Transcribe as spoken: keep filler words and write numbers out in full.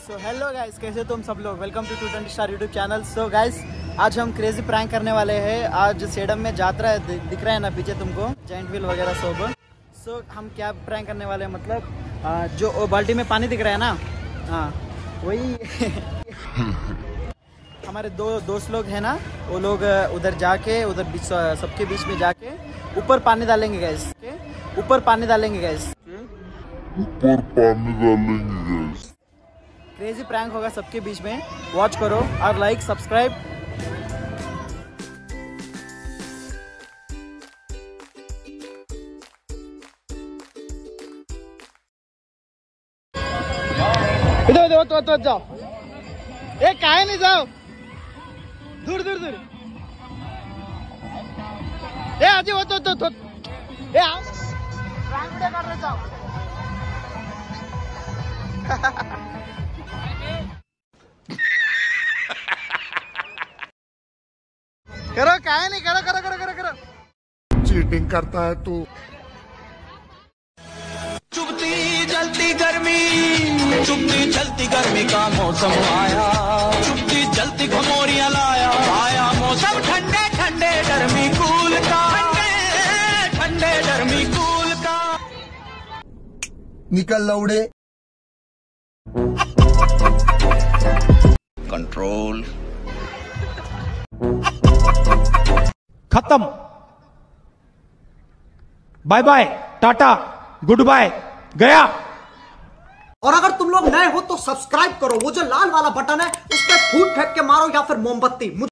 So hello guys, कैसे तुम सब लोग। Welcome to two twenty star YouTube channel. So guys, आज हम क्रेजी प्रैंक करने वाले हैं। आज सेडम में यात्रा है, दिख रहा है ना पीछे तुमको, जॉइंट व्हील वगैरह सब। सो so, हम क्या प्रैंक करने वाले हैं, मतलब आ, जो बाल्टी में पानी दिख रहा है ना, हाँ वही हमारे दो दोस्त लोग हैं ना, वो लोग उधर जाके उधर बीच सबके बीच में जाके ऊपर पानी डालेंगे गैस, ऊपर पानी डालेंगे गैस, ऊपर पानी डालेंगे गैस। क्रेजी प्रैंक होगा सबके बीच में। वॉच करो और लाइक सब्सक्राइब। इधर इधर तो तो जाओ, ए काहे नहीं जाओ, दूर दूर दूर। ए आजी वो तो तो तो ए आओ, प्रैंक वीडियो कर रहे जाओ। करो काहे नहीं, करो करो करो करो करो। चीटिंग करता है तू। चुभती जलती गर्मी, चुभती जलती गर्मी का मौसम आया, चुभती जलती घमोरियां लाया, आया मौसम ठंडे ठंडे गर्मी कूल का, ठंडे ठंडे गर्मी कूल का। निकल लौड़े। कंट्रोल खत्म। Bye bye, tata, goodbye, गया। और अगर तुम लोग नए हो तो सब्सक्राइब करो, वो जो लाल वाला बटन है उस पर फूट फेंक के मारो या फिर मोमबत्ती।